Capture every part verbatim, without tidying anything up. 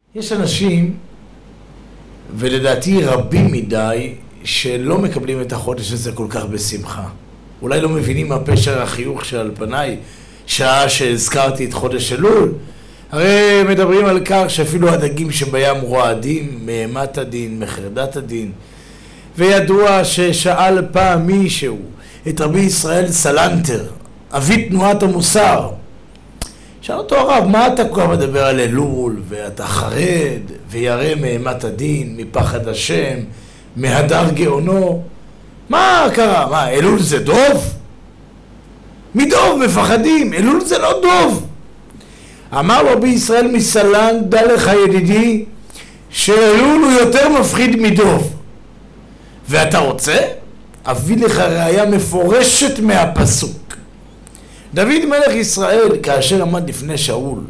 יש אנשים, ולדעתי רבים מדי, שלא מקבלים את החודש הזה כל כך בשמחה. אולי לא מבינים מה פשר החיוך שעל פניי, שעה שהזכרתי את חודש אלול. הרי מדברים על כך שאפילו הדגים שבים רועדים, מאימת הדין, מחרדת הדין. וידוע ששאל פעם מישהו את רבי ישראל סלנטר, אבי תנועת המוסר. שאל אותו הרב, מה אתה כל כך מדבר על אלול, ואתה חרד, וירא מאימת הדין, מפחד השם, מהדר גאונו? מה קרה? מה, אלול זה דוב? מדוב מפחדים, אלול זה לא דוב. אמר רבי ישראל מסלנט, דע לך ידידי, שאלול הוא יותר מפחיד מדוב. ואתה רוצה? אביא לך ראיה מפורשת מהפסוק. דוד מלך ישראל, כאשר עמד לפני שאול,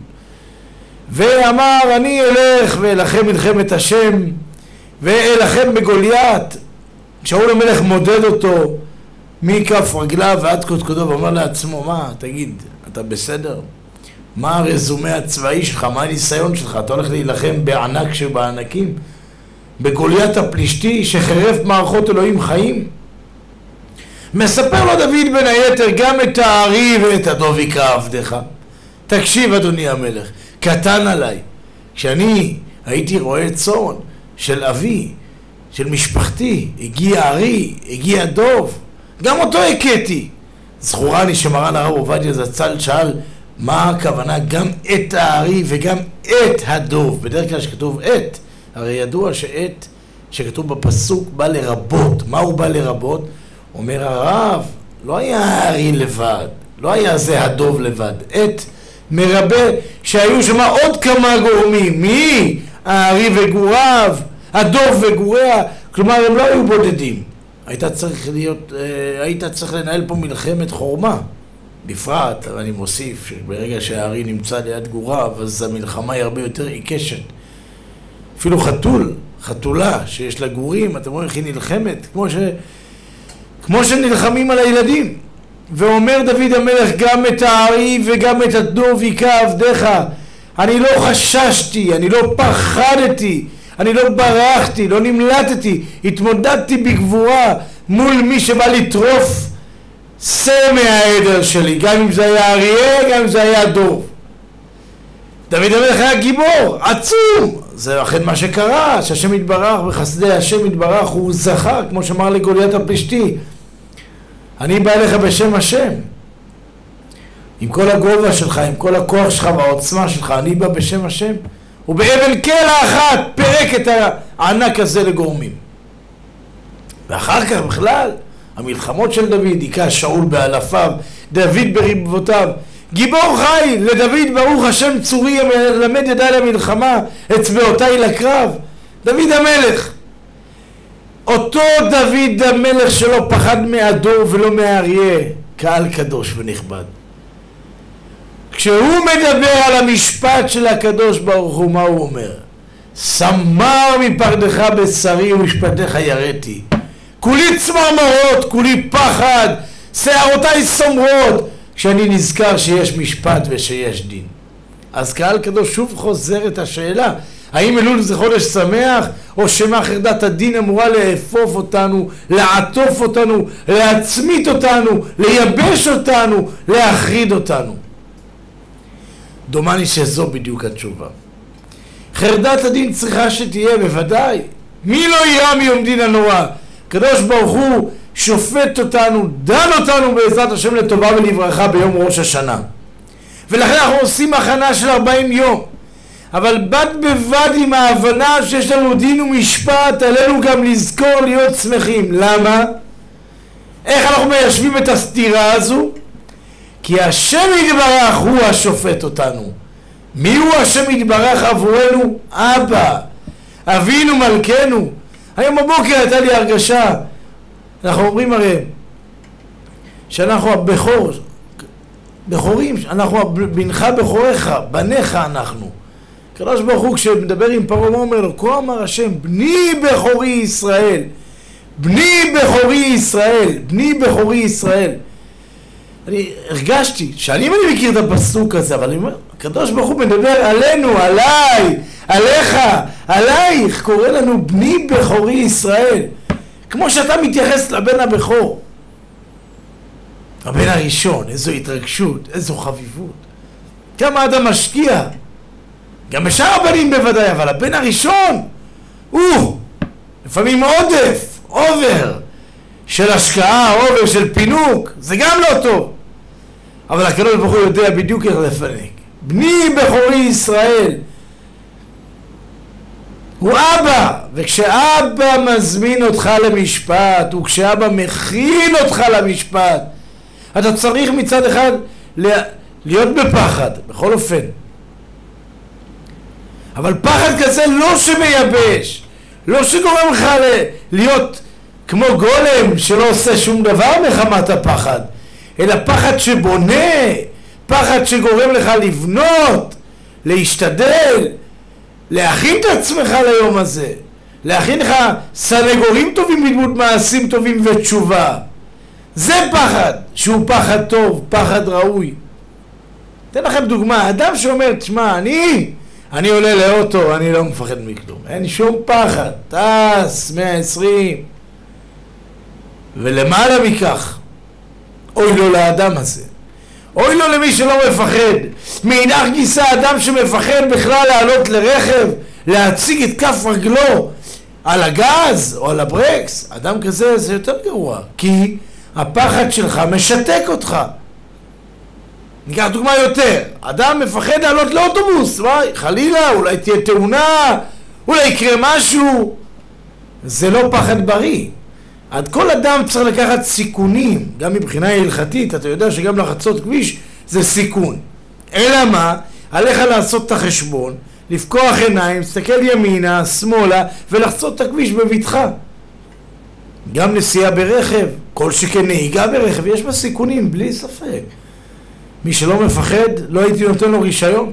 ואמר, אני אלך ואלחם מלחמת השם, ואלחם בגוליית, שאול המלך מודד אותו מכף רגליו ועד קודקודו, ואומר לעצמו, מה, תגיד, אתה בסדר? מה הרזומה הצבאי שלך? מה הניסיון שלך? אתה הולך להילחם בענק שבענקים? בגוליית הפלישתי שחרף מערכות אלוהים חיים? מספר לו דוד בין היתר גם את הארי ואת הדוב יקרא עבדך. תקשיב אדוני המלך, קטן עליי. כשאני הייתי רואה צאן של אבי, של משפחתי, הגיע הארי, הגיע דוב, גם אותו הכיתי. זכורני שמרן הרב עובדיה זצ"ל שאל מה הכוונה גם את הארי וגם את הדוב. בדרך כלל שכתוב את, הרי ידוע שאת שכתוב בפסוק בא לרבות. מה הוא בא לרבות? אומר הרב, לא היה הארי לבד, לא היה זה הדוב לבד, את מרבה שהיו שם עוד כמה גורמים. מי? הארי וגוריו, הדוב וגוריה, כלומר הם לא היו בודדים. היית צריך להיות, היית צריך לנהל פה מלחמת חורמה. בפרט, אני מוסיף שברגע שהארי נמצא ליד גוריו, אז המלחמה היא הרבה יותר עיקשת. אפילו חתול, חתולה שיש לה גורים, אתם רואים איך היא נלחמת, כמו ש... כמו שנלחמים על הילדים. ואומר דוד המלך, גם את הארי וגם את הדוב יקרא עבדך. אני לא חששתי, אני לא פחדתי, אני לא ברחתי, לא נמלטתי, התמודדתי בגבורה מול מי שבא לטרוף שא מהעדר שלי, גם אם זה היה אריה, גם אם זה היה דוב. דוד המלך היה גיבור, עצום. זה אכן מה שקרה, שהשם יתברך בחסדי השם יתברך הוא זכה, כמו שאמר לגוליית הפלישתי, אני בא אליך בשם השם. עם כל הגובה שלך, עם כל הכוח שלך והעוצמה שלך, אני בא בשם השם. ובאבן קלע אחת פרק את הענק הזה לגורמים. ואחר כך בכלל, המלחמות של דוד, היכה שאול באלפיו, דוד ברבבותיו. גיבור חי, לדוד ברוך השם צורי למד ידי למלחמה, אצבעותיי לקרב. דוד המלך, אותו דוד המלך שלא פחד מהדוב ולא מהאריה, קהל קדוש ונכבד. כשהוא מדבר על המשפט של הקדוש ברוך הוא, מה הוא אומר? סמר מפחדך בשרי ומשפטיך יראתי. כולי צמרמרות, כולי פחד, שערותיי סומרות, כשאני נזכר שיש משפט ושיש דין. אז קהל קדוש שוב חוזר את השאלה, האם אלול זה חודש שמח, או שמה חרדת הדין אמורה לאפוף אותנו, לעטוף אותנו, להצמית אותנו, לייבש אותנו, להחריד אותנו? דומני שזו בדיוק התשובה. חרדת הדין צריכה שתהיה בוודאי. מי לא יראה מיום דין הנורא? קדוש ברוך הוא שופט אותנו, דן אותנו בעזרת השם לטובה ולברכה ביום ראש השנה. ולכן אנחנו עושים הכנה של ארבעים יום. אבל בד בבד עם ההבנה שיש לנו דין ומשפט, עלינו גם לזכור להיות שמחים. למה? איך אנחנו מיישבים את הסתירה הזו? כי השם יתברך הוא השופט אותנו. מי הוא השם יתברך עבורנו? אבא, אבינו מלכנו. היום בבוקר הייתה לי הרגשה, אנחנו אומרים הרי שאנחנו הבכור, בכורים, אנחנו בנך בכוריך, בניך אנחנו. קדוש ברוך הוא כשמדבר עם פרעה אומר לו, כה אמר השם, בני בכורי ישראל, בני בכורי ישראל, בני בכורי ישראל. אני הרגשתי, שנים אני מכיר את הפסוק הזה, אבל אני אומר, הקדוש ברוך הוא מדבר עלינו, עליי, עליך, עלייך, קורא לנו בני בכורי ישראל. כמו שאתה מתייחס לבן הבכור. הבן הראשון, איזו התרגשות, איזו חביבות. כמה אדם משקיע. גם בשאר הבנים בוודאי, אבל הבן הראשון, הוא, לפעמים עודף, אובר, של השקעה, אובר, של פינוק, זה גם לא טוב. אבל הקדוש ברוך הוא יודע בדיוק איך לפנק. בני בכורי ישראל. הוא אבא, וכשאבא מזמין אותך למשפט, וכשאבא מכין אותך למשפט, אתה צריך מצד אחד להיות בפחד, בכל אופן. אבל פחד כזה לא שמייבש, לא שגורם לך להיות כמו גולם שלא עושה שום דבר מחמת הפחד, אלא פחד שבונה, פחד שגורם לך לבנות, להשתדל, להכין את עצמך ליום הזה, להכין לך סנגורים טובים בדמות מעשים טובים ותשובה. זה פחד שהוא פחד טוב, פחד ראוי. אתן לכם דוגמה, אדם שאומר, תשמע, אני, אני עולה לאוטו, אני לא מפחד מכלום, אין שום פחד, טס, מאה ועשרים, ולמעלה מכך, אוי לו לאדם הזה. אוי לו למי שלא מפחד. מאידך גיסא, אדם שמפחד בכלל לעלות לרכב, להציג את כף רגלו על הגז או על הברקס, אדם כזה זה יותר גרוע, כי הפחד שלך משתק אותך. ניקח דוגמה יותר, אדם מפחד לעלות לאוטובוס, וואי, חלילה, אולי תהיה תאונה, אולי יקרה משהו. זה לא פחד בריא. עד כל אדם צריך לקחת סיכונים, גם מבחינה הלכתית, אתה יודע שגם לחצות כביש זה סיכון. אלא מה? עליך לעשות את החשבון, לפקוח עיניים, להסתכל ימינה, שמאלה, ולחצות את הכביש בבטחה. גם נסיעה ברכב, כל שכן נהיגה ברכב, יש בה סיכונים, בלי ספק. מי שלא מפחד, לא הייתי נותן לו רישיון.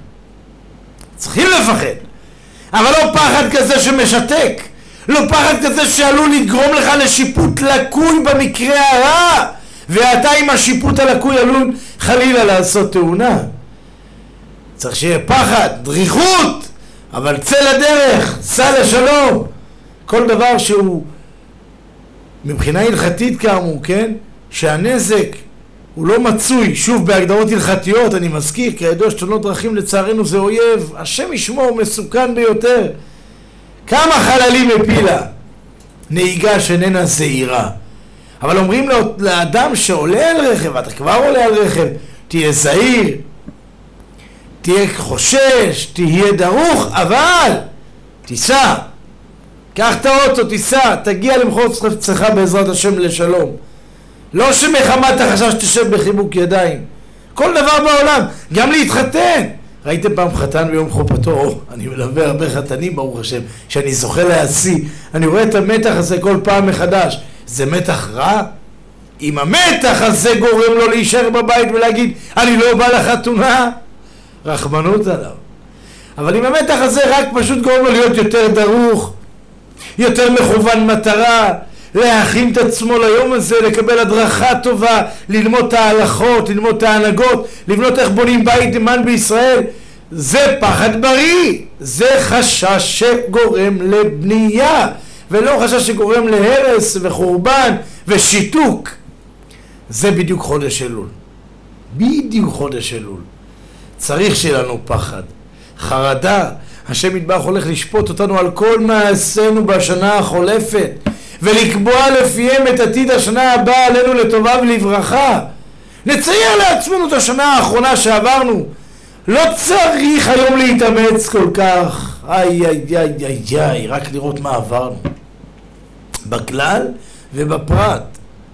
צריכים לפחד. אבל לא פחד כזה שמשתק. לא פחד כזה שעלול לגרום לך לשיפוט לקוי במקרה הרע, ואתה עם השיפוט הלקוי עלול חלילה לעשות תאונה. צריך שיהיה פחד, דריכות, אבל צא לדרך, סע לשלום. כל דבר שהוא מבחינה הלכתית כאמור, כן? שהנזק הוא לא מצוי, שוב בהגדרות הלכתיות, אני מזכיר, כידוע שתאונות דרכים לצערנו זה אויב, השם ישמור, מסוכן ביותר. כמה חללים הפילה נהיגה שאיננה זהירה. אבל אומרים לו, לאדם שעולה על רכב, אתה כבר עולה על רכב, תהיה זהיר, תהיה חושש, תהיה דרוך, אבל תיסע, קח את האוטו, תיסע, תגיע למחוז חפצך בעזרת השם לשלום. לא שמחמת החשש תשב בחיבוק ידיים. כל דבר בעולם, גם להתחתן. ראיתם פעם חתן ביום חופתו? אני מלווה הרבה חתנים ברוך השם, שאני זוכה להשיא. אני רואה את המתח הזה כל פעם מחדש. זה מתח רע? אם המתח הזה גורם לו להישאר בבית ולהגיד אני לא בא לחתונה, רחמנות עליו. אבל אם המתח הזה רק פשוט גורם לו להיות יותר דרוך, יותר מכוון מטרה, להכין את עצמו ליום הזה, לקבל הדרכה טובה, ללמוד את ההלכות, ללמוד את ההנהגות, לבנות איך בונים בית נאמן בישראל, זה פחד בריא. זה חשש שגורם לבנייה, ולא חשש שגורם להרס וחורבן ושיתוק. זה בדיוק חודש אלול. בדיוק חודש אלול. צריך שיהיה לנו פחד, חרדה. השם יתברך הולך לשפוט אותנו על כל מעשינו בשנה החולפת, ולקבוע לפיהם את עתיד השנה הבאה עלינו לטובה ולברכה. נצייר לעצמנו את השנה האחרונה שעברנו. לא צריך היום להתאמץ כל כך. איי איי איי איי איי, רק לראות מה עברנו. בכלל ובפרט.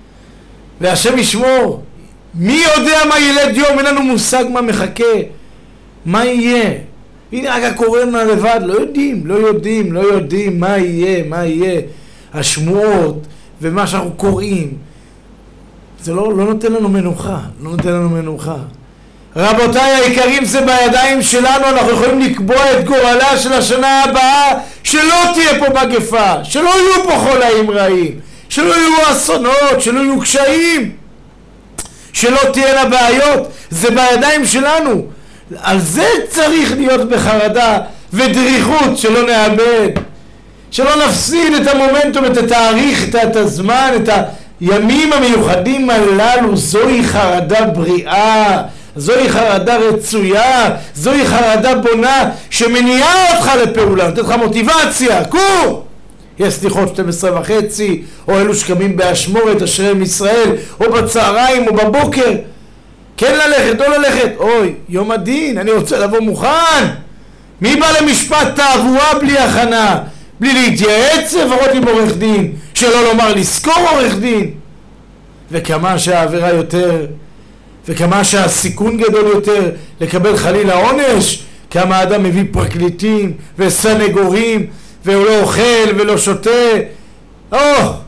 והשם ישמור. מי יודע מה ילד יום? אין לנו מושג מה מחכה. מה יהיה? הנה רק הקורונה לבד, לא יודעים, לא יודעים, לא יודעים מה יהיה, מה יהיה. השמועות ומה שאנחנו קוראים, זה לא, לא נותן לנו מנוחה, לא נותן לנו מנוחה. רבותיי היקרים, זה בידיים שלנו, אנחנו יכולים לקבוע את גורלה של השנה הבאה, שלא תהיה פה מגפה, שלא יהיו פה חולאים רעים, שלא יהיו אסונות, שלא יהיו קשיים, שלא תהיינה בעיות. זה בידיים שלנו. על זה צריך להיות בחרדה ודריכות שלא נאבד, שלא נפסיד את המומנטום, את התאריך, את הזמן, את הימים המיוחדים הללו. זוהי חרדה בריאה, זוהי חרדה רצויה, זוהי חרדה בונה שמניעה אותך לפעולה, נותנת לך מוטיבציה. קום! יש סליחות שתים עשרה וחצי, או אלו שקמים באשמורת אשריהם ישראל, או בצהריים או בבוקר. כן ללכת, לא ללכת. אוי, יום הדין, אני רוצה לבוא מוכן. מי בא למשפט תעבורה בלי הכנה? בלי להתייעץ לפחות עם עורך דין, שלא לומר לזכור עורך דין. וכמה שהעבירה יותר, וכמה שהסיכון גדול יותר לקבל חלילה עונש, כמה האדם מביא פרקליטים וסנגורים, והוא לא אוכל ולא שותה, או,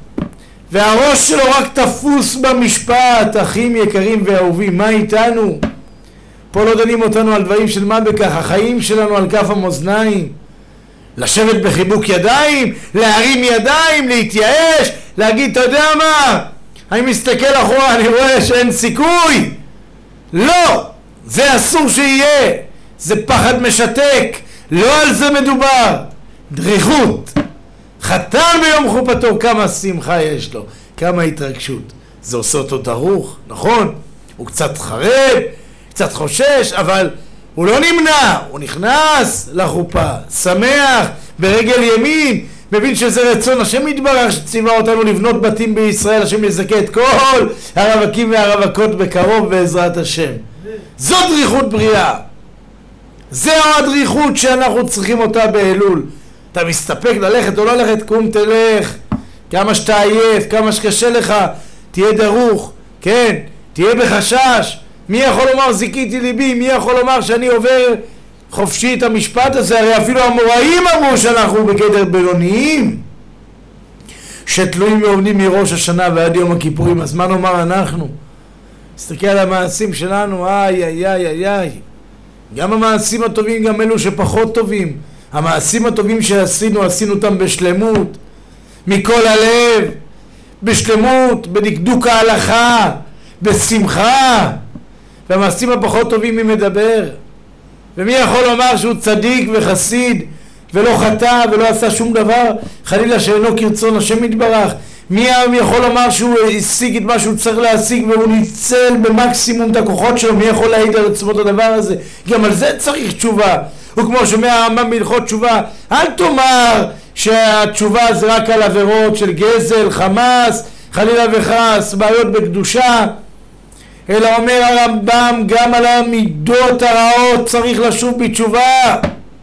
והראש שלו רק תפוס במשפט. אחים יקרים ואהובים, מה איתנו? פה לא דנים אותנו על דברים של מה בכך, החיים שלנו על כף המאזניים. לשבת בחיבוק ידיים, להרים ידיים, להתייאש, להגיד, אתה יודע מה? אני מסתכל אחורה, אני רואה שאין סיכוי. לא, זה אסור שיהיה, זה פחד משתק, לא על זה מדובר. דריכות. חתן ביום חופתו, כמה שמחה יש לו, כמה התרגשות. זה עושה אותו דרוך, נכון? הוא קצת חרד, קצת חושש, אבל הוא לא נמנע, הוא נכנס לחופה, שמח, ברגל ימין, מבין שזה רצון השם יתברך שציווה אותנו לבנות בתים בישראל. השם יזכה את כל הרווקים והרווקות בקרוב בעזרת השם. זו דריכות בריאה, זו הדריכות שאנחנו צריכים אותה באלול. אתה מסתפק ללכת או לא ללכת, קום תלך, כמה שאתה עייף, כמה שקשה לך, תהיה דרוך, כן, תהיה בחשש. מי יכול לומר זיקיתי ליבי? מי יכול לומר שאני עובר חופשי את המשפט הזה? הרי אפילו המוראים אמרו שאנחנו בגדר בינוניים שתלויים ועומדים מראש השנה ועד יום הכיפורים. אז מה נאמר אנחנו? נסתכל על המעשים שלנו, איי איי איי איי איי, גם המעשים הטובים, גם אלו שפחות טובים. המעשים הטובים שעשינו, עשינו אותם בשלמות, מכל הלב, בשלמות, בדקדוק ההלכה, בשמחה. והמעשים הפחות טובים מי מדבר? ומי יכול לומר שהוא צדיק וחסיד ולא חטא ולא עשה שום דבר חלילה שאינו כרצון השם יתברך? מי יכול לומר שהוא השיג את מה שהוא צריך להשיג והוא ניצל במקסימום את הכוחות שלו? מי יכול להעיד על עצמו את הדבר הזה? גם על זה צריך תשובה. וכמו שאומר הרמב"ם בהלכות תשובה, אל תאמר שהתשובה זה רק על עבירות של גזל, חמאס, חלילה וחס, בעיות בקדושה, אלא אומר הרמב"ם גם על המידות הרעות צריך לשוב בתשובה.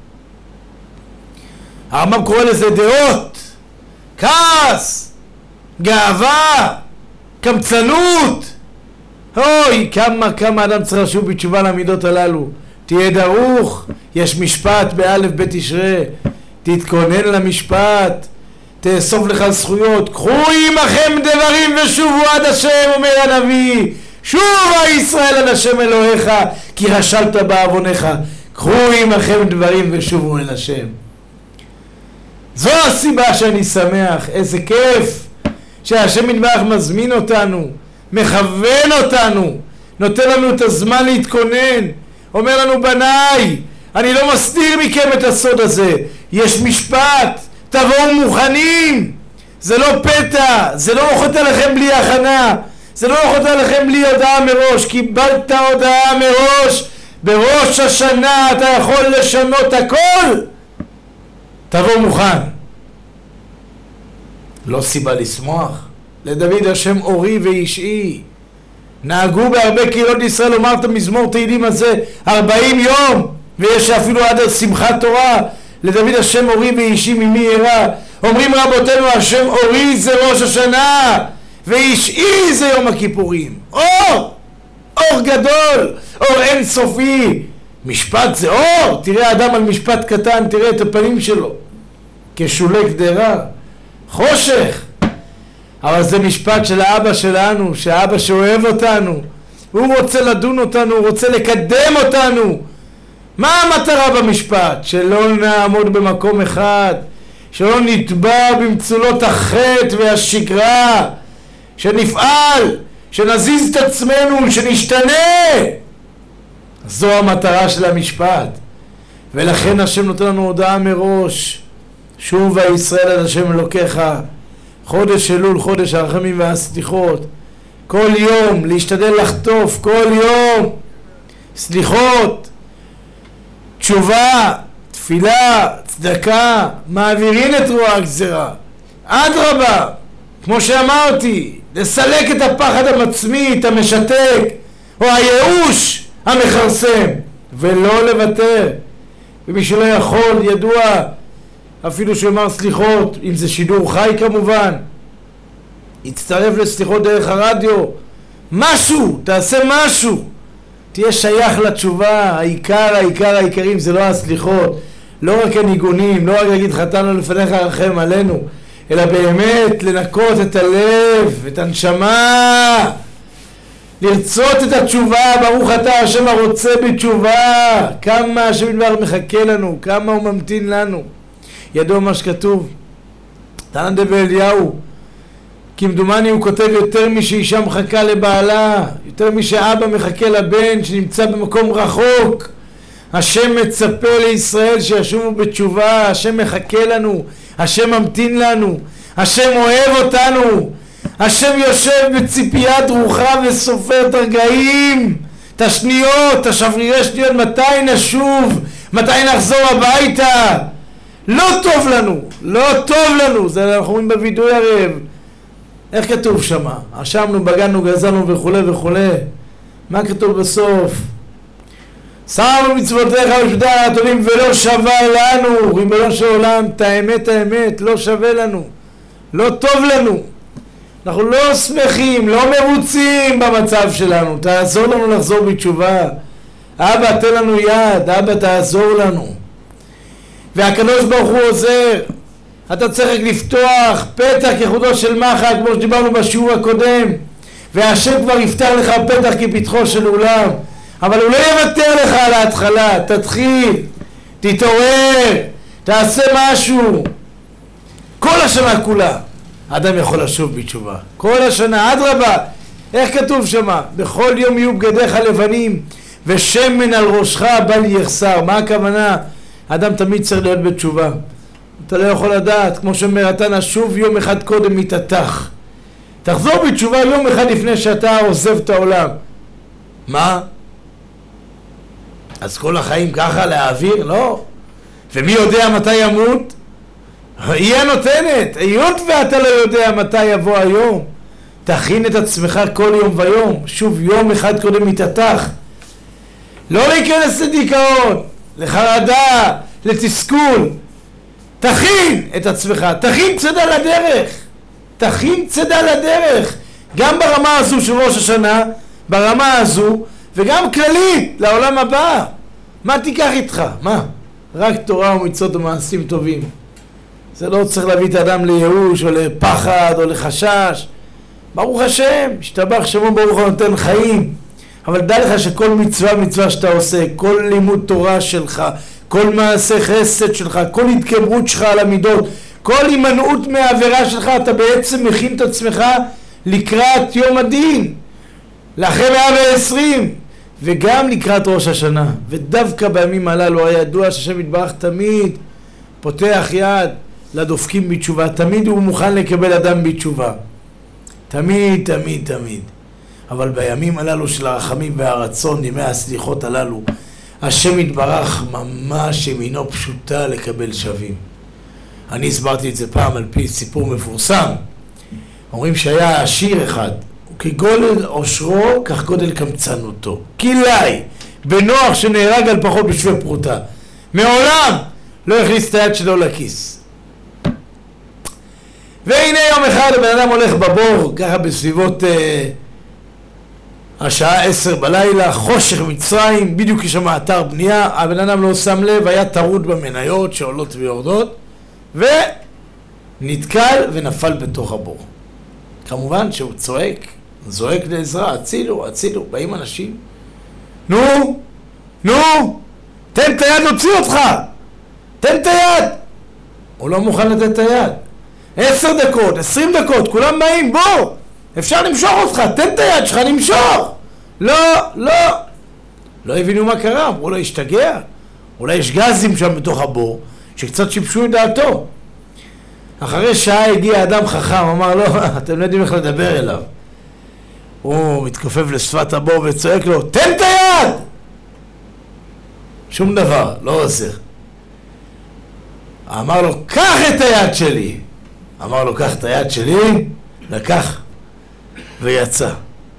הרמב"ם קורא לזה דעות, כעס, גאווה, קמצנות. אוי, כמה כמה אדם צריך לשוב בתשובה למידות הללו. תהיה דרוך, יש משפט באלף בית תשרה, תתכונן למשפט, תאסוף לך זכויות. קחו עמכם דברים ושובו עד השם, אומר הנביא. שובה ישראל עד השם אלוהיך, כי רשלת בעוונך. קחו עמכם דברים ושובו אל השם. זו הסיבה שאני שמח. איזה כיף שהשם יתברך מזמין אותנו, מכוון אותנו, נותן לנו את הזמן להתכונן. אומר לנו, בניי, אני לא מסתיר מכם את הסוד הזה, יש משפט, תבואו מוכנים. זה לא פתע, זה לא אוכת עליכם בלי הכנה, זה לא אוכת עליכם בלי הודעה מראש. קיבלת הודעה מראש, בראש השנה אתה יכול לשנות הכל. תבוא מוכן. לא סיבה לשמוח. לדוד השם אורי ואישי. נהגו בהרבה קהילות ישראל לומר את המזמור תהילים הזה ארבעים יום, ויש אפילו עד שמחת תורה. לדוד השם אורי ואישי ממי ירא. אומרים רבותינו, השם אורי זה ראש השנה ואישי זה יום הכיפורים. אור, אור גדול, אור אין סופי. משפט זה אור. תראה אדם על משפט קטן, תראה את הפנים שלו כשולי גדרה, חושך. אבל זה משפט של האבא שלנו, שהאבא שאוהב אותנו, הוא רוצה לדון אותנו, הוא רוצה לקדם אותנו. מה המטרה במשפט? שלא נעמוד במקום אחד, שלא נטבע במצולות החטא והשגרה, שנפעל, שנזיז את עצמנו, שנשתנה. זו המטרה של המשפט. ולכן השם נותן לנו הודעה מראש, שובה ישראל עד השם אלוקיך, חודש אלול, חודש הרחמים והסליחות, כל יום להשתדל לחטוף, כל יום סליחות, תשובה, תפילה, צדקה, מעבירים את רוע הגזרה. אדרבה, כמו שאמרתי, לסלק את הפחד המצמית, המשתק, או הייאוש המחרסם, ולא לוותר. ומי שלא יכול, ידוע, אפילו שאומר סליחות, אם זה שידור חי כמובן, יצטרף לסליחות דרך הרדיו, משהו, תעשה משהו, תהיה שייך לתשובה. העיקר, העיקר, העיקרים זה לא הסליחות, לא רק הניגונים, לא רק להגיד חטאנו לפניך רחם עלינו, אלא באמת לנקות את הלב, את הנשמה, לרצות את התשובה. ברוך אתה השם הרוצה בתשובה. כמה השם יתברך מחכה לנו, כמה הוא ממתין לנו. ידוע מה שכתוב, תנא דבי אליהו, כמדומני הוא כותב יותר משאישה מחכה לבעלה, יותר משאבא מחכה לבן שנמצא במקום רחוק. השם מצפה לישראל שישובו בתשובה, השם מחכה לנו, השם ממתין לנו, השם אוהב אותנו, השם יושב בציפייה דרוכה וסופר את הרגעים, את השניות, את השברירי שניות, מתי נשוב, מתי נחזור הביתה. לא טוב לנו, לא טוב לנו, זה אנחנו אומרים בווידוי הרב. איך כתוב שמה? אשמנו, בגנו, גזלנו וכו' וכו'. מה כתוב בסוף? שמנו מצוותיך ושפטי הטובים ולא שווה לנו, ריבונו של עולם, את האמת האמת, לא שווה לנו, לא טוב לנו, אנחנו לא שמחים, לא מרוצים במצב שלנו. תעזור לנו לחזור בתשובה. אבא תן לנו יד, אבא תעזור לנו. והקדוש ברוך הוא עוזר. אתה צריך לפתוח פתח כחודו של מחק, כמו שדיברנו בשיעור הקודם, והשם כבר יפתח לך פתח כפתחו של אולם, אבל הוא לא יוותר לך על ההתחלה. תתחיל, תתעורר, תעשה משהו. כל השנה כולה אדם יכול לשוב בתשובה, כל השנה, אדרבה. איך כתוב שמה? בכל יום יהיו בגדיך לבנים ושמן על ראשך בל יחסר. מה הכוונה? אדם תמיד צריך להיות בתשובה. אתה לא יכול לדעת, כמו שאומר התנא, שוב יום אחד קודם מתעתך. תחזור בתשובה יום אחד לפני שאתה עוזב את העולם. מה? אז כל החיים ככה להעביר? לא. ומי יודע מתי ימות? היא הנותנת. היות ואתה לא יודע מתי יבוא היום, תכין את עצמך כל יום ויום. שוב יום אחד קודם מתעתך. לא להיכנס לדיכאון, לחרדה, לתסכול. תכין את עצמך, תכין צדה לדרך, תכין צדה לדרך, גם ברמה הזו של ראש השנה, ברמה הזו, וגם כללית לעולם הבא. מה תיקח איתך? מה? רק תורה ומצוות ומעשים טובים. זה לא צריך להביא את האדם לייאוש או לפחד או לחשש. ברוך השם, השתבח שמו ברוך הוא נותן חיים, אבל דע לך שכל מצווה מצווה שאתה עושה, כל לימוד תורה שלך, כל מעשה חסד שלך, כל התגברות שלך על המידות, כל הימנעות מהעבירה שלך, אתה בעצם מכין את עצמך לקראת יום הדין, לאחרי מאה ועשרים, וגם לקראת ראש השנה. ודווקא בימים הללו היה ידוע שהשם יתברך תמיד פותח יד לדופקים בתשובה, תמיד הוא מוכן לקבל אדם בתשובה, תמיד תמיד תמיד. אבל בימים הללו של הרחמים והרצון, ימי הסליחות הללו, השם יתברך ממש ימינו פשוטה לקבל שווים. אני הסברתי את זה פעם על פי סיפור מפורסם. אומרים שהיה עשיר אחד, וכגודל עושרו כך גודל קמצנותו. כלאי בנוח שנהרג על פחות בשווה פרוטה, מעולם לא הכניס את היד שלו לכיס. והנה יום אחד הבן אדם הולך בבור, ככה בסביבות אה, השעה עשר בלילה, חושך מצרים, בדיוק יש שם אתר בנייה, הבן אדם לא שם לב, היה טרוד במניות שעולות ויורדות, ונתקל ונפל בתוך הבור. כמובן שהוא צועק, זועק לעזרה, הצילו, הצילו, באים אנשים, נו, נו, תן את היד, נוציא אותך, תן את היד. הוא לא מוכן לתת את היד. עשר דקות, עשרים דקות, כולם באים, בוא, אפשר למשוך אותך, תן את היד שלך, נמשוך. לא, לא. לא הבינו מה קרה, אמרו לו, השתגע. אולי יש גזים שם בתוך הבור, שקצת שיבשו את דעתו. אחרי שעה הגיע אדם חכם, אמר לו, אתם לא יודעים איך לדבר אליו. הוא מתכופף לשפת הבור וצועק לו, תן את היד! שום דבר, לא עוזר. אמר לו, קח את היד שלי! אמר לו, קח את היד שלי, לקח ויצא.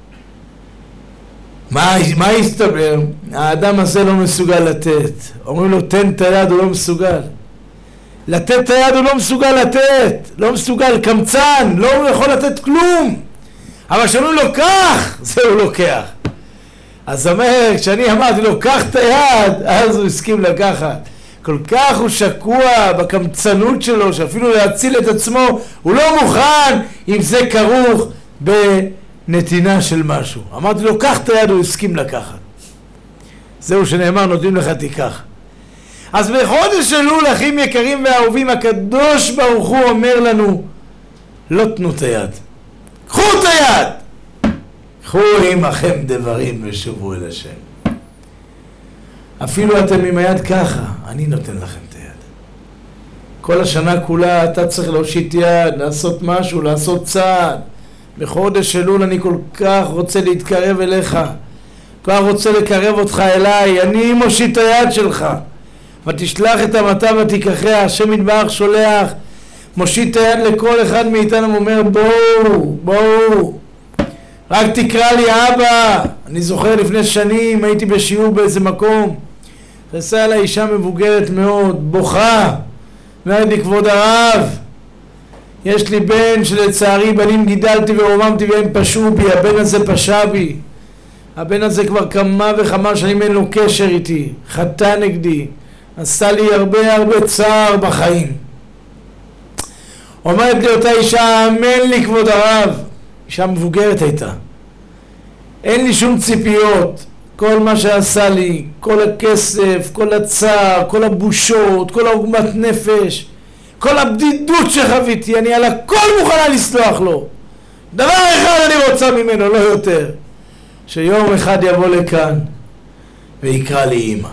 מה, מה הסתבר? האדם הזה לא מסוגל לתת. אומרים לו, תן את היד, הוא לא מסוגל. לתת את היד הוא לא מסוגל לתת. לא מסוגל, קמצן, לא יכול לתת כלום. אבל כשאומרים לו, קח, זה הוא לוקח. אז אומר, כשאני אמרתי לו, קח את היד, אז הוא הסכים לקחת. כל כך הוא שקוע בקמצנות שלו, שאפילו להציל את עצמו, הוא לא מוכן אם זה כרוך בנתינה של משהו. אמרתי לו, קח את היד, הוא הסכים לקחת. זהו שנאמר, נותנים לך תיקח. אז בחודש אלול, אחים יקרים ואהובים, הקדוש ברוך הוא אומר לנו, לא תנו את היד. קחו את היד! קחו עמכם דברים ושובו אל השם. אפילו אתם עם היד ככה, אני נותן לכם את היד. כל השנה כולה אתה צריך להושיט יד, לעשות משהו, לעשות צעד. בחודש אלול אני כל כך רוצה להתקרב אליך, כל כך רוצה לקרב אותך אליי, אני מושיט היד שלך. ותשלח את המטה ותיקחיה, השם יתברך שולח, מושיט היד לכל אחד מאיתנו ואומר בואו, בואו. רק תקרא לי אבא. אני זוכר לפני שנים הייתי בשיעור באיזה מקום, נכנסה אליי אישה מבוגרת מאוד, בוכה, ואומרת לי, כבוד הרב, יש לי בן שלצערי בנים גידלתי ורוממתי והם פשעו בי, הבן הזה פשע בי, הבן הזה כבר כמה וכמה שנים אין לו קשר איתי, חטא נגדי, עשה לי הרבה הרבה צער בחיים. אומרת לי אותה אישה, אמן לי כבוד הרב, אישה מבוגרת הייתה, אין לי שום ציפיות, כל מה שעשה לי, כל הכסף, כל הצער, כל הבושות, כל העוגמת נפש, כל הבדידות שחוויתי, אני על הכל מוכנה לסלוח לו. דבר אחד אני רוצה ממנו, לא יותר, שיום אחד יבוא לכאן ויקרא לי אמא.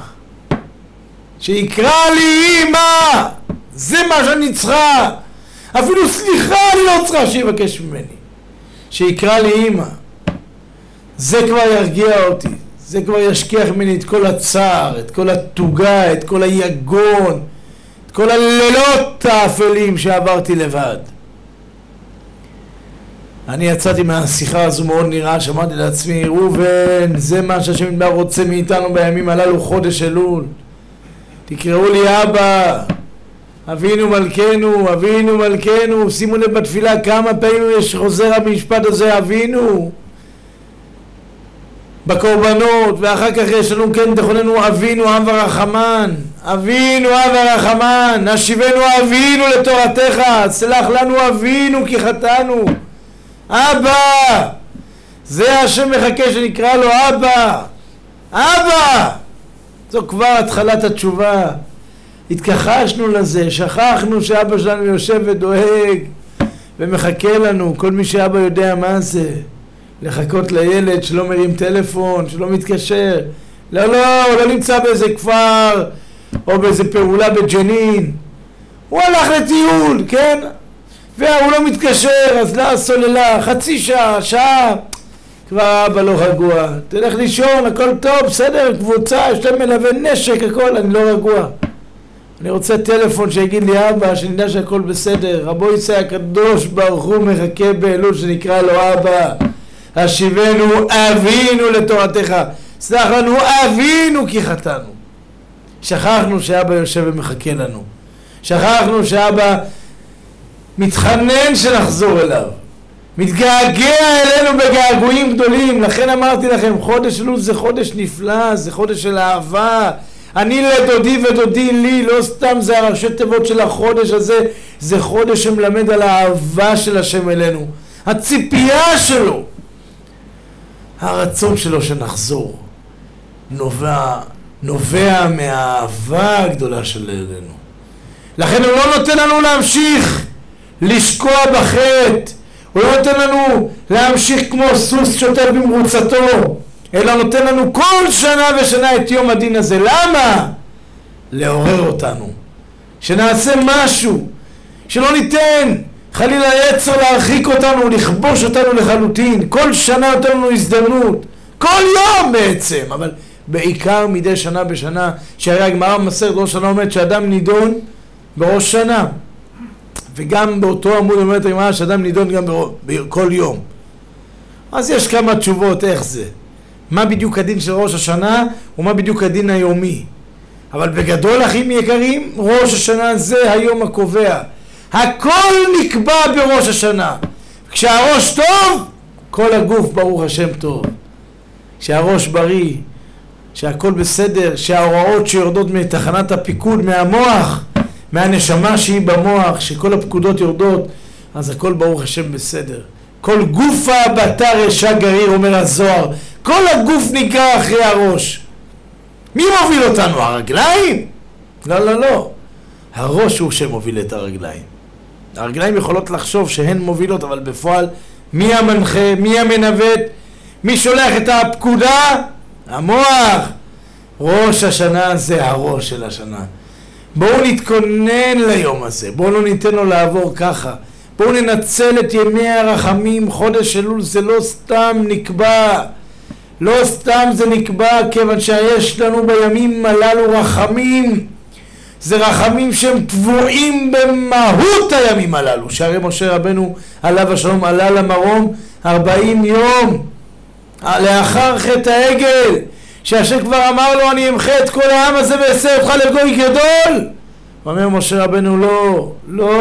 שיקרא לי אמא! זה מה שאני צריכה. אפילו סליחה אני לא צריכה שיבקש ממני. שיקרא לי אמא. זה כבר ירגיע אותי. זה כבר ישכיח ממני את כל הצער, את כל התוגה, את כל היגון, את כל הלילות האפלים שעברתי לבד. אני יצאתי מהשיחה הזו מאוד נראה, שמעתי לעצמי, ראובן, זה מה שהשם יתברך רוצה מאיתנו בימים הללו, חודש אלול. תקראו לי אבא, אבינו מלכנו, אבינו מלכנו. שימו לב בתפילה כמה פעמים יש חוזר המשפט הזה, אבינו. בקורבנות, ואחר כך יש לנו כן תכוננו אבינו אב הרחמן, אבינו אב הרחמן, נשיבנו אבינו לתורתך, סלח לנו אבינו כי חטאנו. אבא, זה השם מחכה שנקרא לו אבא, אבא. זו כבר התחלת התשובה. התכחשנו לזה, שכחנו שאבא שלנו יושב ודואג ומחכה לנו. כל מי שאבא יודע מה זה, לחכות לילד שלא מרים טלפון, שלא מתקשר. לא, לא, הוא לא נמצא באיזה כפר או באיזה פעולה בג'נין, הוא הלך לטיול, כן? והוא לא מתקשר, אז לא סוללה, חצי שעה, שעה, כבר אבא לא רגוע. תלך לישון, הכל טוב, בסדר, קבוצה, יש להם מלווה נשק, הכל, אני לא רגוע. אני רוצה טלפון שיגיד לי אבא, שנדע שהכל בסדר. רבו יצא הקדוש ברוך הוא מחכה באלול שנקרא לו אבא. השיבנו אבינו לתורתך, סלח לנו אבינו כי חטאנו. שכחנו שאבא יושב ומחכה לנו, שכחנו שאבא מתחנן שנחזור אליו, מתגעגע אלינו בגעגועים גדולים. לכן אמרתי לכם, חודש אלול זה חודש נפלא, זה חודש של אהבה. אני לדודי ודודי לי, לא סתם זה הראשי תיבות של החודש הזה, זה חודש שמלמד על האהבה של השם אלינו, הציפייה שלו, הרצון שלו שנחזור, נובע, נובע מהאהבה הגדולה של אלינו. לכן הוא לא נותן לנו להמשיך לשקוע בחטא, הוא לא נותן לנו להמשיך כמו סוס שוטר במרוצתו, אלא נותן לנו כל שנה ושנה את יום הדין הזה. למה? לעורר אותנו, שנעשה משהו, שלא ניתן חלילה יצר להרחיק אותנו, לכבוש אותנו לחלוטין. כל שנה יותר לנו הזדמנות, כל יום בעצם, אבל בעיקר מדי שנה בשנה, שהרי הגמרא במסכת ראש השנה אומרת שאדם נידון בראש שנה, וגם באותו עמוד אומרת הגמרא שאדם נידון גם בכל יום. אז יש כמה תשובות איך זה, מה בדיוק הדין של ראש השנה ומה בדיוק הדין היומי. אבל בגדול, אחים יקרים, ראש השנה זה היום הקובע. הכל נקבע בראש השנה. כשהראש טוב, כל הגוף ברוך השם טוב. כשהראש בריא, שהכל בסדר, שההוראות שיורדות מתחנת הפיקוד, מהמוח, מהנשמה שהיא במוח, שכל הפקודות יורדות, אז הכל ברוך השם בסדר. כל גופה בתר רשע גריר, אומר הזוהר, כל הגוף נקרא אחרי הראש. מי מוביל אותנו? הרגליים? לא, לא, לא. הראש הוא שמוביל את הרגליים. הרגליים יכולות לחשוב שהן מובילות, אבל בפועל מי המנחה, מי המנווט, מי שולח את הפקודה? המוח. ראש השנה זה הראש של השנה. בואו נתכונן ליום הזה, בואו לא ניתן לו לעבור ככה. בואו ננצל את ימי הרחמים. חודש אלול זה לא סתם נקבע, לא סתם זה נקבע, כיוון שיש לנו בימים הללו רחמים. זה רחמים שהם טבועים במהות הימים הללו, שהרי משה רבנו עליו השלום עלה למרום ארבעים יום לאחר חטא העגל, שהשם כבר אמר לו אני אמחה את כל העם הזה ואעשה אותך לגוי גדול. אומר משה רבנו לא, לא,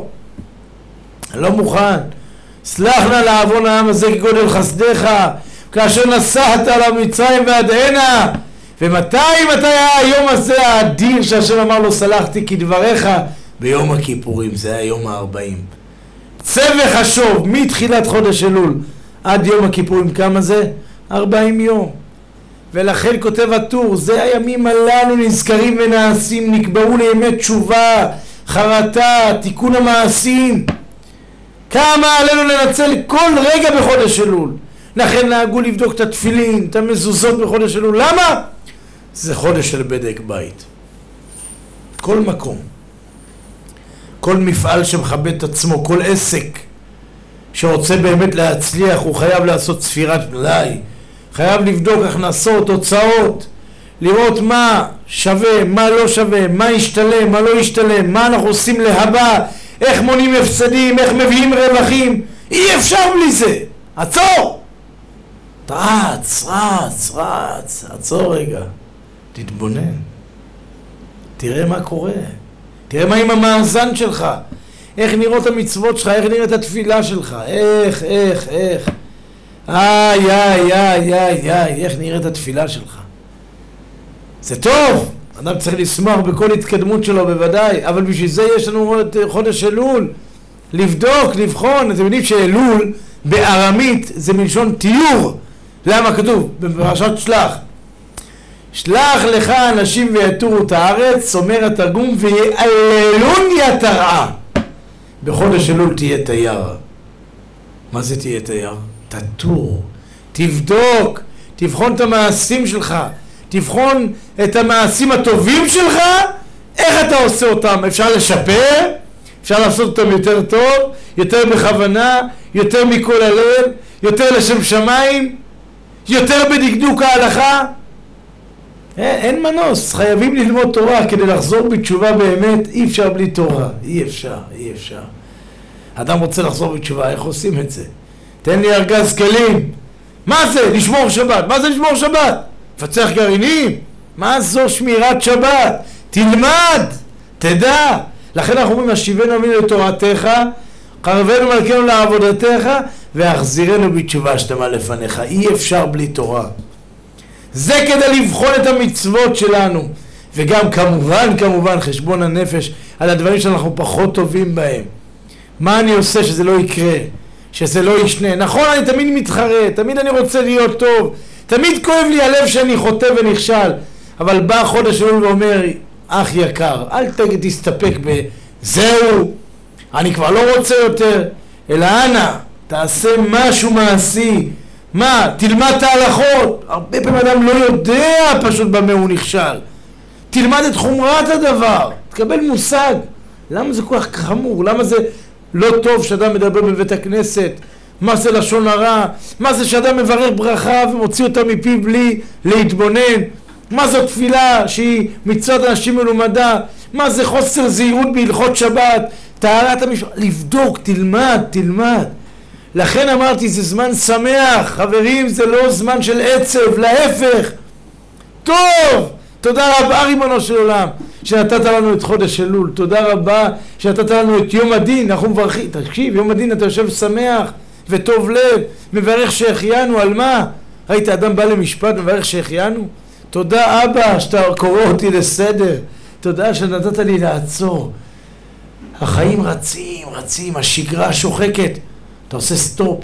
לא מוכן. סלח נא לעוון העם הזה כגודל חסדך, כאשר נסעת עליו מצרים ועד הנה. ומתי מתי היה היום הזה האדיר שהשם אמר לו סלחתי כדבריך? ביום הכיפורים, זה היה יום הארבעים. צא וחשוב מתחילת חודש אלול עד יום הכיפורים, כמה זה? ארבעים יום. ולכן כותב הטור, זה הימים הללו נזכרים ונעשים, נקבעו לימי תשובה, חרטה, תיקון המעשים. כמה עלינו לנצל כל רגע בחודש אלול. לכן נהגו לבדוק את התפילין, את המזוזות בחודש אלול. למה? זה חודש של בדק בית. כל מקום, כל מפעל שמכבד את עצמו, כל עסק שרוצה באמת להצליח, הוא חייב לעשות ספירת מלאי, חייב לבדוק הכנסות, הוצאות, לראות מה שווה, מה לא שווה, מה ישתלם, מה לא ישתלם, מה אנחנו עושים להבא, איך מונים הפסדים, איך מביאים רווחים. אי אפשר בלי זה. עצור! רץ, רץ, רץ, עצור רגע. תתבונן. תראה מה קורה. תראה מה עם המאזן שלך. איך נראות המצוות שלך, איך נראית התפילה שלך. איך, איך, איך. איי, איי, איי, איי, איי, איך נראית התפילה שלך. זה טוב. אדם צריך לשמוח בכל התקדמות שלו בוודאי, אבל בשביל זה יש לנו חודש אלול. לבדוק, לבחון. אתם יודעים שאלול בארמית זה מלשון תיור. למה כתוב? בפרשת שלח. שלח לך אנשים ויתורו את הארץ, אומר התרגום, ויעללון יתרעה. בחודש אלול תהיה תייר. מה זה תהיה תייר? תתור. תבדוק, תבחון את המעשים שלך, תבחון את המעשים הטובים שלך, איך אתה עושה אותם. אפשר לשפר, אפשר לעשות אותם יותר טוב, יותר בכוונה, יותר מכל הלב, יותר לשם שמיים, יותר בדקדוק ההלכה. אין, אין מנוס, חייבים ללמוד תורה כדי לחזור בתשובה באמת. אי אפשר בלי תורה, אי אפשר, אי אפשר. אדם רוצה לחזור בתשובה, איך עושים את זה? תן לי ארגז כלים. מה זה? לשמור שבת. מה זה לשמור שבת? פצח גרעינים? מה זו שמירת שבת? תלמד, תדע. לכן אנחנו אומרים, השיבנו אבינו לתורתך, קרבנו מלכנו לעבודתך, והחזירנו בתשובה שלמה לפניך. אי אפשר בלי תורה. זה כדי לבחון את המצוות שלנו, וגם כמובן, כמובן, חשבון הנפש על הדברים שאנחנו פחות טובים בהם. מה אני עושה שזה לא יקרה, שזה לא ישנה? נכון, אני תמיד מתחרה, תמיד אני רוצה להיות טוב, תמיד כואב לי הלב שאני חוטא ונכשל, אבל בא חודש אלול ואומר, אח יקר, אל תסתפק בזהו, אני כבר לא רוצה יותר, אלא אנא, תעשה משהו מעשי. מה? תלמד את ההלכות. הרבה פעמים אדם לא יודע פשוט במה הוא נכשל. תלמד את חומרת הדבר, תקבל מושג. למה זה כל כך חמור? למה זה לא טוב שאדם מדבר בבית הכנסת? מה זה לשון הרע? מה זה שאדם מברך ברכה ומוציא אותה מפיו בלי להתבונן? מה זו תפילה שהיא מצוות אנשים מלומדה? מה זה חוסר זהירות בהלכות שבת? טהרת המשפחה? לבדוק, תלמד, תלמד. לכן אמרתי, זה זמן שמח, חברים, זה לא זמן של עצב, להפך. טוב, תודה רבה ריבונו של עולם שנתת לנו את חודש אלול, תודה רבה שנתת לנו את יום הדין, אנחנו מברכים, תקשיב, יום הדין אתה יושב שמח וטוב לב, מברך שהחיינו, על מה? ראית אדם בא למשפט, מברך שהחיינו? תודה אבא שאתה קורא אותי לסדר, תודה שנתת לי לעצור. החיים רצים, רצים, השגרה שוחקת, אתה עושה סטופ.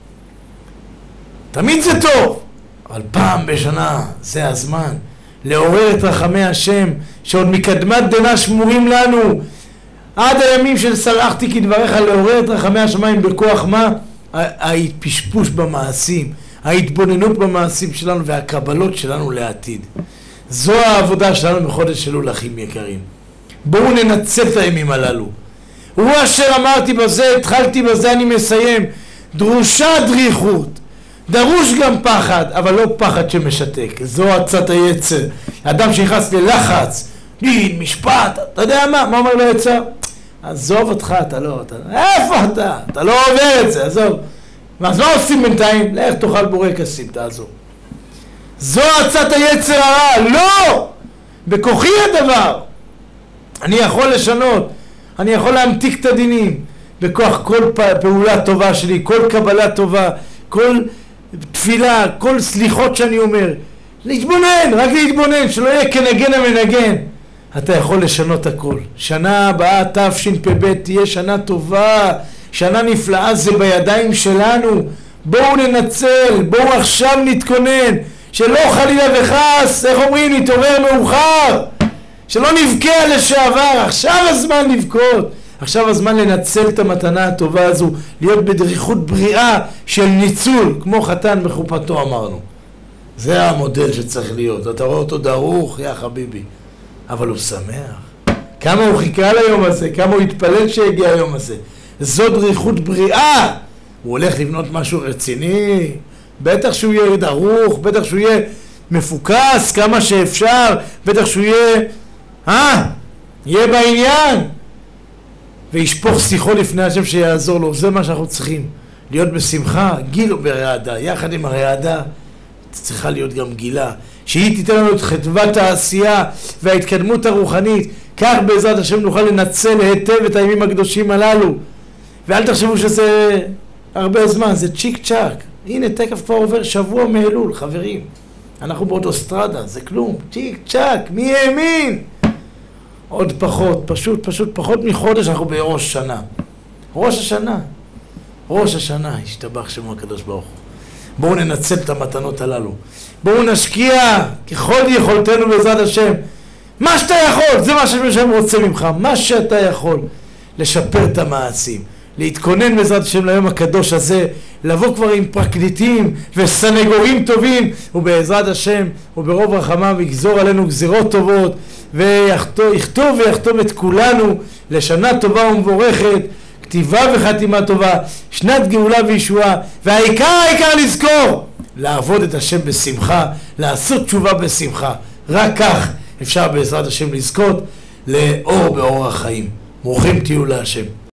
תמיד זה טוב, אבל פעם בשנה זה הזמן לעורר את רחמי השם שעוד מקדמת דנא שמורים לנו עד הימים של סלחתי כדבריך, לעורר את רחמי השמיים בכוח מה? ההתפשפוש במעשים, ההתבוננות במעשים שלנו והקבלות שלנו לעתיד. זו העבודה שלנו בחודש אלול, אחים יקרים. בואו ננצל את הימים הללו. הוא אשר אמרתי בזה, התחלתי בזה, אני מסיים. דרושה דריכות, דרוש גם פחד, אבל לא פחד שמשתק. זו עצת היצר. אדם שנכנס ללחץ, דין, משפט, אתה יודע מה? מה אומר לו יצר? עזוב אותך, אתה לא, אתה, איפה אתה? אתה לא עובר את זה, עזוב. אז מה עושים בינתיים? לך תאכל בורקסים, תעזור. זו עצת היצר הרע, לא! בכוחי הדבר. אני יכול לשנות, אני יכול להמתיק את הדינים, בכוח כל פעולה טובה שלי, כל קבלה טובה, כל תפילה, כל סליחות שאני אומר. להתבונן, רק להתבונן, שלא יהיה כנגן המנגן. אתה יכול לשנות הכל. שנה הבאה תשפ"ב תהיה שנה טובה, שנה נפלאה, זה בידיים שלנו. בואו ננצל, בואו עכשיו נתכונן, שלא חלילה וחס, איך אומרים, נתעורר מאוחר, שלא נבכה על לשעבר. עכשיו הזמן לבכות, עכשיו הזמן לנצל את המתנה הטובה הזו, להיות בדריכות בריאה של ניצול, כמו חתן בחופתו אמרנו. זה המודל שצריך להיות. אתה רואה אותו דרוך, יא חביבי, אבל הוא שמח. כמה הוא חיכה ליום הזה, כמה הוא התפלל שהגיע היום הזה. זו דריכות בריאה. הוא הולך לבנות משהו רציני, בטח שהוא יהיה דרוך, בטח שהוא יהיה מפוקס כמה שאפשר, בטח שהוא יהיה, אה, יהיה בעניין. וישפוך שיחו לפני השם שיעזור לו. זה מה שאנחנו צריכים, להיות בשמחה, גיל וברעדה. יחד עם הרעדה צריכה להיות גם גילה, שהיא תיתן לנו את חדוות העשייה וההתקדמות הרוחנית. כך בעזרת השם נוכל לנצל היטב את הימים הקדושים הללו. ואל תחשבו שזה הרבה זמן, זה צ'יק צ'ק. הנה תקף כבר עובר שבוע מאלול, חברים. אנחנו באוטוסטרדה, זה כלום, צ'יק צ'ק, מי האמין? עוד פחות, פשוט, פשוט פחות מחודש אנחנו בראש שנה. ראש השנה, ראש השנה, השתבח שמו הקדוש ברוך הוא. בואו ננצל את המתנות הללו. בואו נשקיע ככל יכולתנו בעזרת השם. מה שאתה יכול, זה מה שהשם רוצה ממך, מה שאתה יכול. לשפר את המעשים, להתכונן בעזרת השם ליום הקדוש הזה, לבוא כבר עם פרקליטים וסנגורים טובים, ובעזרת השם וברוב רחמיו יגזור עלינו גזירות טובות, ויכתוב ויחתום את כולנו לשנה טובה ומבורכת, כתיבה וחתימה טובה, שנת גאולה וישועה. והעיקר העיקר לזכור, לעבוד את השם בשמחה, לעשות תשובה בשמחה. רק כך אפשר בעזרת השם לזכות לאור באור החיים. ברוכים תהיו להשם.